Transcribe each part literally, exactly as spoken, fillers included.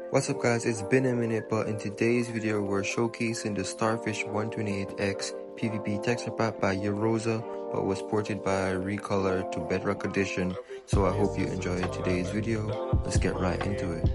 What's up guys, it's been a minute, but in today's video we're showcasing the Starfish one twenty-eight X P V P texture pack by Yaroza, but was ported by Recolor to Bedrock Edition, so I hope you enjoyed today's video. Let's get right into it.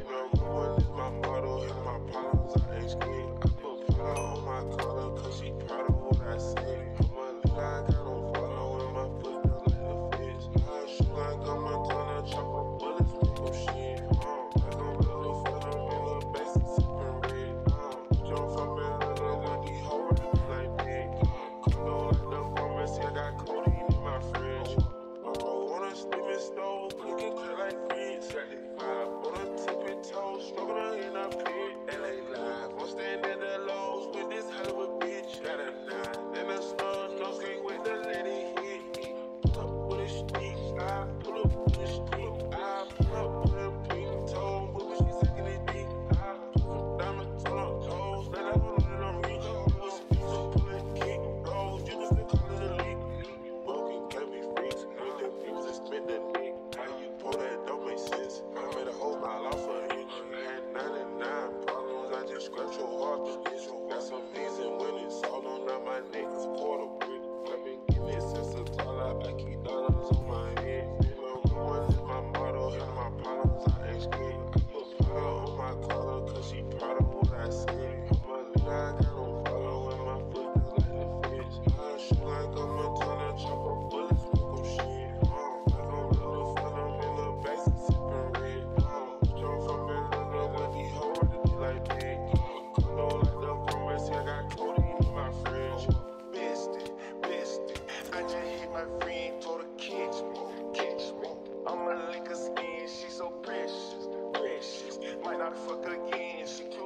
Fuck again, she